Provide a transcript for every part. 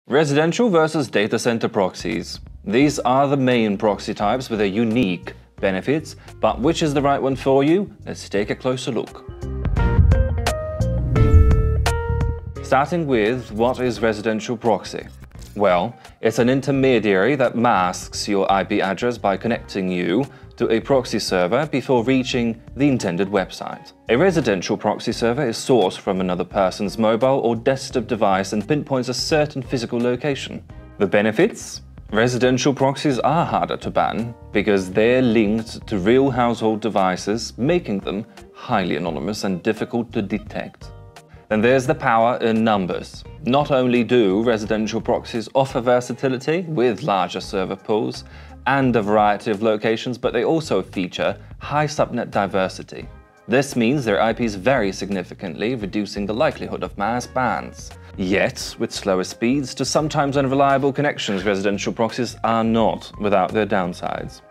Residential versus data center proxies. These are the main proxy types with their unique benefits, but which is the right one for you? Let's take a closer look. Starting with, what is residential proxy? Well, it's an intermediary that masks your IP address by connecting you to a proxy server before reaching the intended website. A residential proxy server is sourced from another person's mobile or desktop device and pinpoints a certain physical location. The benefits? Residential proxies are harder to ban because they're linked to real household devices, making them highly anonymous and difficult to detect. Then there's the power in numbers. Not only do residential proxies offer versatility with larger server pools and a variety of locations, but they also feature high subnet diversity. This means their IPs vary significantly, reducing the likelihood of mass bans. Yet, with slower speeds to sometimes unreliable connections, residential proxies are not without their downsides.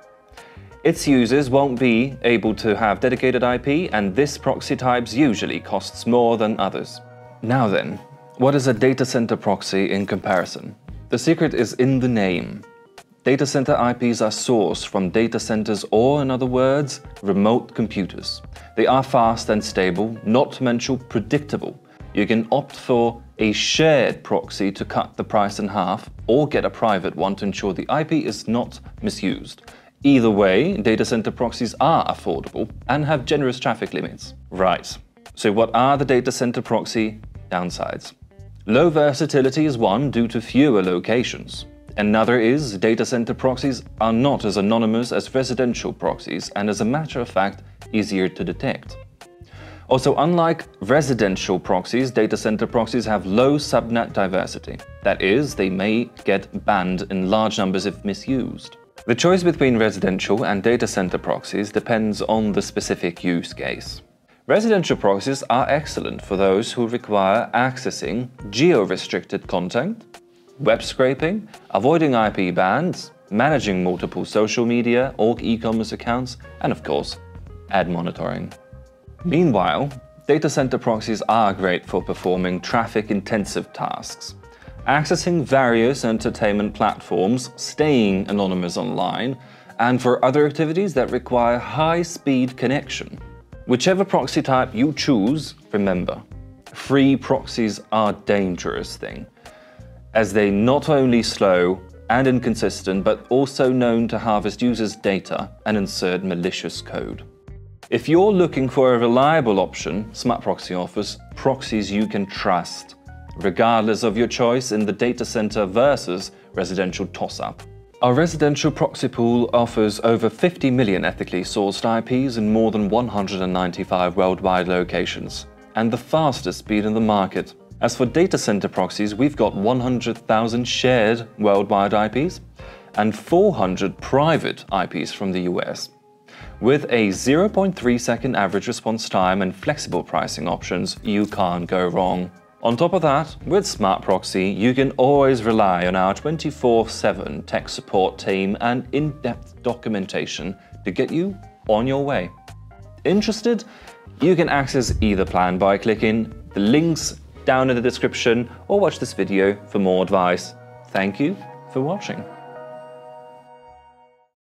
Its users won't be able to have dedicated IP, and this proxy type usually costs more than others. Now then, what is a data center proxy in comparison? The secret is in the name. Data center IPs are sourced from data centers, or in other words, remote computers. They are fast and stable, not to mention predictable. You can opt for a shared proxy to cut the price in half, or get a private one to ensure the IP is not misused. Either way, data center proxies are affordable and have generous traffic limits. Right, so what are the data center proxy downsides? Low versatility is one due to fewer locations. Another is data center proxies are not as anonymous as residential proxies and, as a matter of fact, easier to detect. Also, unlike residential proxies, data center proxies have low subnet diversity. That is, they may get banned in large numbers if misused. The choice between residential and data center proxies depends on the specific use case. Residential proxies are excellent for those who require accessing geo-restricted content, web scraping, avoiding IP bans, managing multiple social media or e-commerce accounts, and of course, ad monitoring. Meanwhile, data center proxies are great for performing traffic-intensive tasks, accessing various entertainment platforms, staying anonymous online, and for other activities that require high-speed connection. Whichever proxy type you choose, remember, free proxies are a dangerous thing, as they not only slow and inconsistent, but also known to harvest users' data and insert malicious code. If you're looking for a reliable option, Smartproxy offers proxies you can trust, regardless of your choice in the data center versus residential toss-up. Our residential proxy pool offers over 50 million ethically sourced IPs in more than 195 worldwide locations, and the fastest speed in the market. As for data center proxies, we've got 100,000 shared worldwide IPs and 400 private IPs from the US. With a 0.3 second average response time and flexible pricing options, you can't go wrong. On top of that, with Smartproxy, you can always rely on our 24/7 tech support team and in-depth documentation to get you on your way. Interested? You can access either plan by clicking the links down in the description or watch this video for more advice. Thank you for watching.